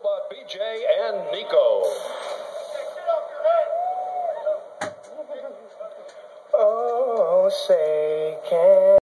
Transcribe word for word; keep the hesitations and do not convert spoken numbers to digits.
Robot B J and Nico. Oh, say can